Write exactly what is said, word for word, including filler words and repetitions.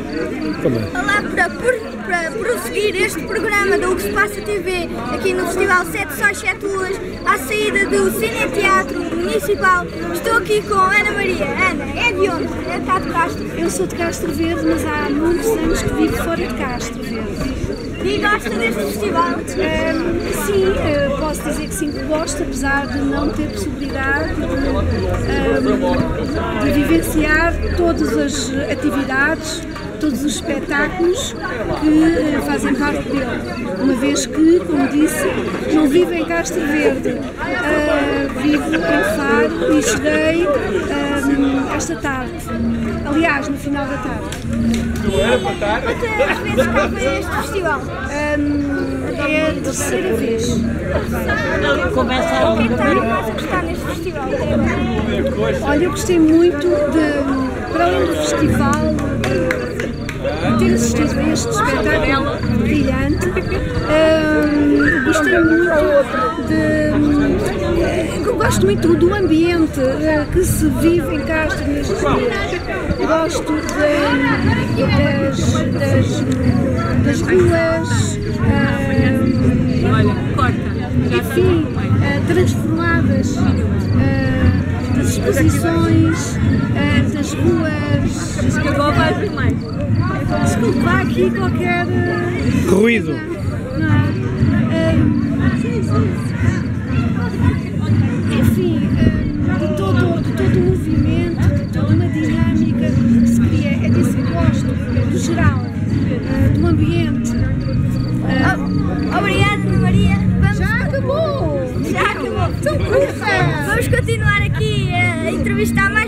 Olá, para, por, para prosseguir este programa da O Que Se Passa T V aqui no Festival Sete Sóis Sete Luas, à saída do Cine Teatro Municipal, estou aqui com Ana Maria. Ana, é de onde? É de cá de Castro? Eu sou de Castro Verde, mas há muitos anos que vivo fora de Castro Verde. E gosta deste festival? Um, sim, uh, posso dizer que sim que gosto, apesar de não ter possibilidade de, um, de vivenciar todas as atividades, todos os espetáculos que uh, fazem parte dele, uma vez que, como disse, não vivo em Castro Verde, uh, vivo em Faro e cheguei um, esta tarde, aliás, no final da tarde. Quantas vezes cá vem este festival? Um, é a terceira vez. O que está mais a gostar neste festival até agora? Olha, eu gostei muito de, para além do festival, de ter assistido a este espetáculo brilhante. Um, gostei muito de. Eu gosto muito do ambiente uh, que se vive em Castro nestes dias. Gosto de, das, das, das ruas, uh, enfim, uh, transformadas, uh, das exposições, uh, das ruas. Desculpa, há aqui qualquer uh, ruído. Não é? Uh, enfim, uh, de, todo, de todo o movimento, de toda uma dinâmica que se cria, é disso que gosto, do geral, uh, do ambiente. Uh, oh, obrigada, Ana Maria. Vamos... Já acabou! Já acabou. Então, Vamos continuar aqui a entrevistar mais